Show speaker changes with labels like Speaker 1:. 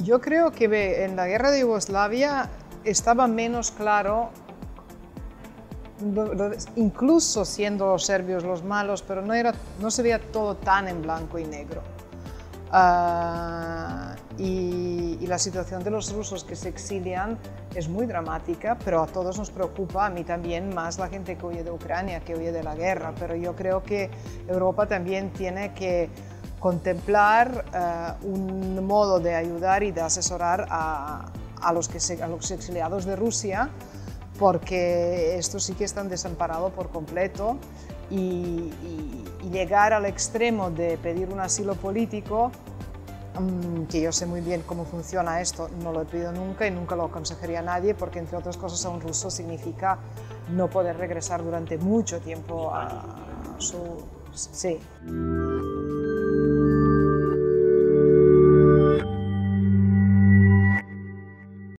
Speaker 1: Yo creo que en la guerra de Yugoslavia estaba menos claro, incluso siendo los serbios los malos, pero no se veía todo tan en blanco y negro. Y la situación de los rusos que se exilian es muy dramática, pero a todos nos preocupa, a mí también, más la gente que huye de Ucrania, que huye de la guerra. Pero yo creo que Europa también tiene que contemplar un modo de ayudar y de asesorar a los exiliados de Rusia, porque estos sí que están desamparados por completo y llegar al extremo de pedir un asilo político, que yo sé muy bien cómo funciona esto, no lo he pedido nunca y nunca lo aconsejaría a nadie, porque entre otras cosas a un ruso significa no poder regresar durante mucho tiempo a su... Sí.